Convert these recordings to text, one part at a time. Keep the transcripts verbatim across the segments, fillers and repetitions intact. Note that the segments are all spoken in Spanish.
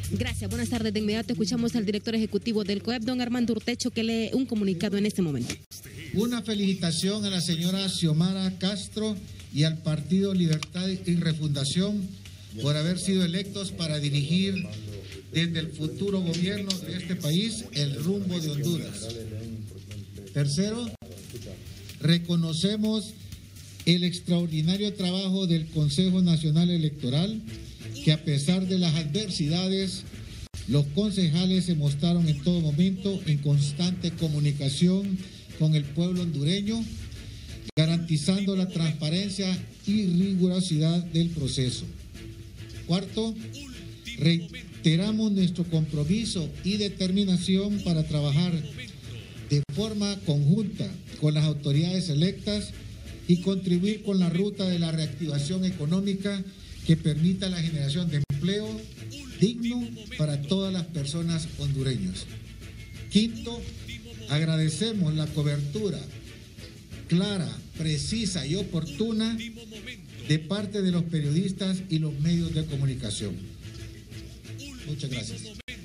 Gracias, buenas tardes. De inmediato escuchamos al director ejecutivo del C O E P, don Armando Urtecho, que lee un comunicado en este momento. Una felicitación a la señora Xiomara Castro y al Partido Libertad y Refundación por haber sido electos para dirigir desde el futuro gobierno de este país el rumbo de Honduras. Tercero, reconocemos el extraordinario trabajo del Consejo Nacional Electoral, que a pesar de las adversidades, los concejales se mostraron en todo momento en constante comunicación con el pueblo hondureño, garantizando la transparencia y rigurosidad del proceso. Cuarto, reiteramos nuestro compromiso y determinación para trabajar de forma conjunta con las autoridades electas y contribuir con la ruta de la reactivación económica que permita la generación de empleo digno para todas las personas hondureñas. Quinto, agradecemos la cobertura clara, precisa y oportuna de parte de los periodistas y los medios de comunicación. Muchas gracias.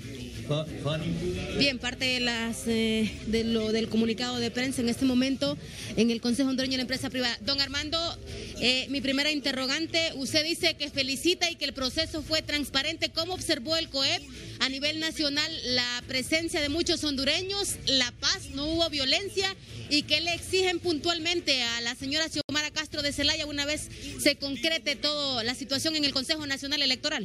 Bien, parte de las eh, de lo del comunicado de prensa en este momento en el Consejo Hondureño de la Empresa Privada. Don Armando, eh, mi primera interrogante, usted dice que felicita y que el proceso fue transparente. ¿Cómo observó el C O E P a nivel nacional la presencia de muchos hondureños, la paz, no hubo violencia? ¿Y qué le exigen puntualmente a la señora Xiomara Castro de Zelaya una vez se concrete toda la situación en el Consejo Nacional Electoral?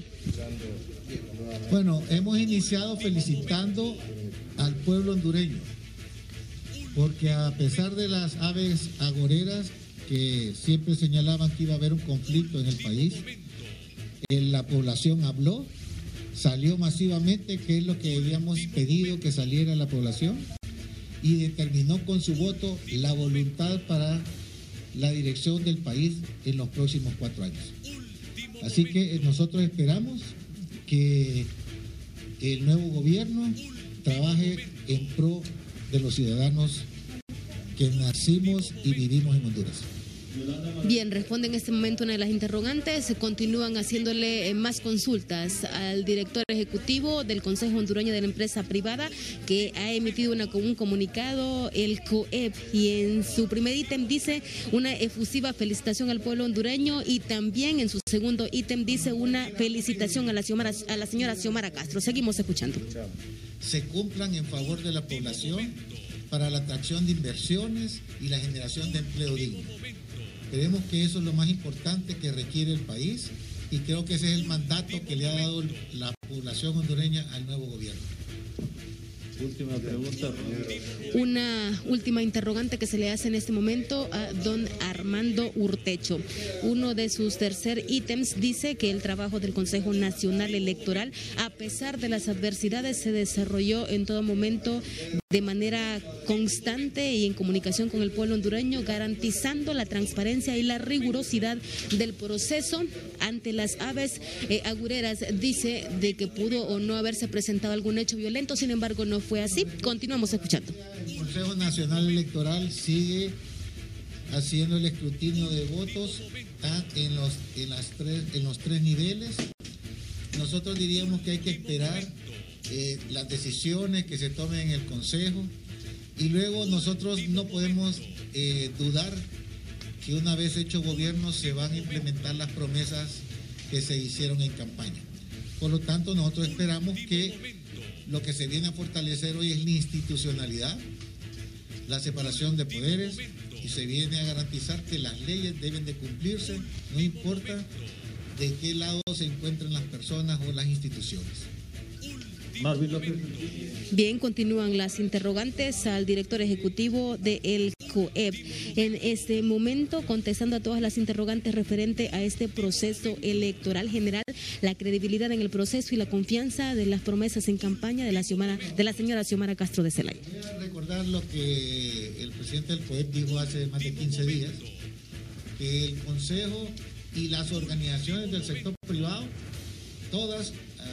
Bueno, hemos iniciado felicitando al pueblo hondureño, porque a pesar de las aves agoreras que siempre señalaban que iba a haber un conflicto en el país, la población habló, salió masivamente, que es lo que habíamos pedido que saliera la población, y determinó con su voto la voluntad para la dirección del país en los próximos cuatro años. Así que nosotros esperamos que el nuevo gobierno trabaje en pro de los ciudadanos que nacimos y vivimos en Honduras. Bien, responde en este momento una de las interrogantes. Se continúan haciéndole más consultas al director ejecutivo del Consejo Hondureño de la Empresa Privada, que ha emitido una, un comunicado, el C O E P, y en su primer ítem dice una efusiva felicitación al pueblo hondureño, y también en su segundo ítem dice una felicitación a la, Xiomara, a la señora Xiomara Castro. Seguimos escuchando. Se cumplan en favor de la población para la atracción de inversiones y la generación de empleo digno. Creemos que eso es lo más importante que requiere el país, y creo que ese es el mandato que le ha dado la población hondureña al nuevo gobierno. Última pregunta. Una última interrogante que se le hace en este momento a don Armando Urtecho. Uno de sus tercer ítems dice que el trabajo del Consejo Nacional Electoral, a pesar de las adversidades, se desarrolló en todo momento de manera constante y en comunicación con el pueblo hondureño, garantizando la transparencia y la rigurosidad del proceso. Ante las aves eh, agureras, dice de que pudo o no haberse presentado algún hecho violento, sin embargo no fue así. Continuamos escuchando. El Consejo Nacional Electoral sigue haciendo el escrutinio de votos en los, en las tres, en los tres niveles. Nosotros diríamos que hay que esperar eh, las decisiones que se tomen en el Consejo, y luego nosotros no podemos eh, dudar que una vez hecho gobierno se van a implementar las promesas que se hicieron en campaña. Por lo tanto, nosotros esperamos que lo que se viene a fortalecer hoy es la institucionalidad, la separación de poderes, y se viene a garantizar que las leyes deben de cumplirse, no importa de qué lado se encuentren las personas o las instituciones. Marvin López. Bien, continúan las interrogantes al director ejecutivo del C O E P. En este momento, contestando a todas las interrogantes referente a este proceso electoral general, la credibilidad en el proceso y la confianza de las promesas en campaña de la, Xiomara, de la señora Xiomara Castro de Zelaya. Voy a recordar lo que el presidente del C O E P dijo hace más de quince días, que el Consejo y las organizaciones del sector privado, todas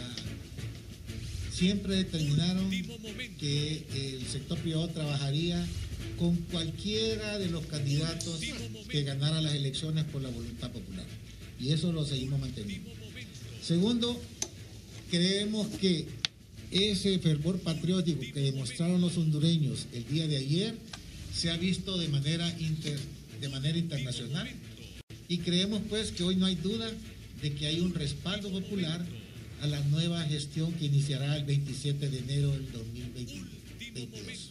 siempre determinaron que el sector privado trabajaría con cualquiera de los candidatos que ganara las elecciones por la voluntad popular. Y eso lo seguimos manteniendo. Segundo, creemos que ese fervor patriótico que demostraron los hondureños el día de ayer se ha visto de manera, inter, de manera internacional, y creemos pues que hoy no hay duda de que hay un respaldo popular a la nueva gestión que iniciará el veintisiete de enero del dos mil veintidós.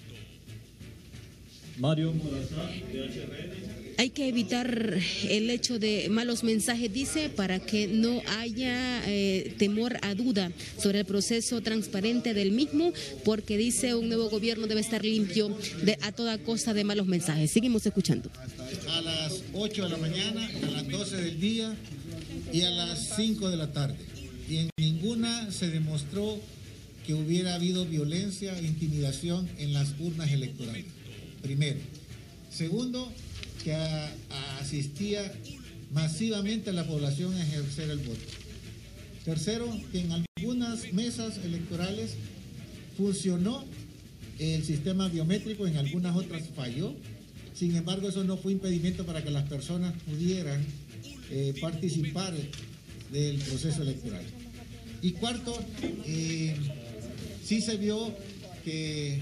Mario Morazán, de H R N. Hay que evitar el hecho de malos mensajes, dice, para que no haya eh, temor a duda sobre el proceso transparente del mismo, porque dice un nuevo gobierno debe estar limpio de, a toda costa de malos mensajes. Seguimos escuchando. A las ocho de la mañana, a las doce del día y a las cinco de la tarde. Y en ninguna se demostró que hubiera habido violencia e intimidación en las urnas electorales. Primero. Segundo, que a, a asistía masivamente a la población a ejercer el voto. Tercero, que en algunas mesas electorales funcionó el sistema biométrico, en algunas otras falló. Sin embargo, eso no fue impedimento para que las personas pudieran eh, participar del proceso electoral. Y cuarto, eh, sí se vio que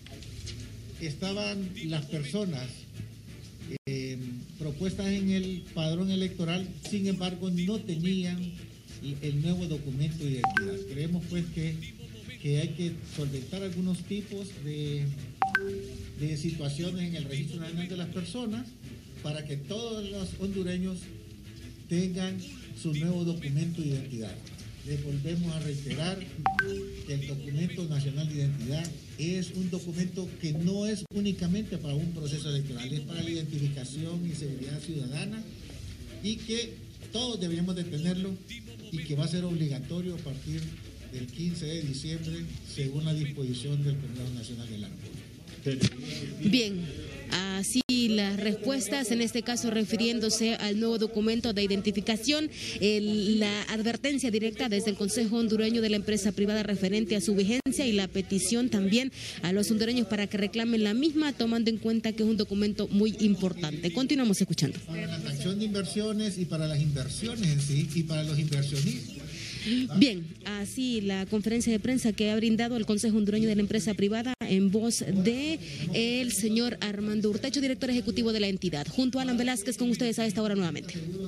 estaban las personas Eh, propuestas en el padrón electoral, sin embargo no tenían el nuevo documento de identidad. Creemos pues que, que hay que solventar algunos tipos de, de situaciones en el Registro Nacional de las Personas para que todos los hondureños tengan su nuevo documento de identidad. Les volvemos a reiterar que el documento nacional de identidad es un documento que no es únicamente para un proceso electoral, es para la identificación y seguridad ciudadana, y que todos deberíamos de tenerlo y que va a ser obligatorio a partir del quince de diciembre según la disposición del Congreso Nacional de la República. Bien, así las respuestas, en este caso refiriéndose al nuevo documento de identificación, el, la advertencia directa desde el Consejo Hondureño de la Empresa Privada referente a su vigencia y la petición también a los hondureños para que reclamen la misma, tomando en cuenta que es un documento muy importante. Continuamos escuchando. Para la atracción de inversiones y para las inversiones en sí y para los inversionistas. Bien, así la conferencia de prensa que ha brindado el Consejo Hondureño de la Empresa Privada en voz de el señor Armando Urtecho, director ejecutivo de la entidad. Junto a Alan Velázquez, con ustedes a esta hora nuevamente.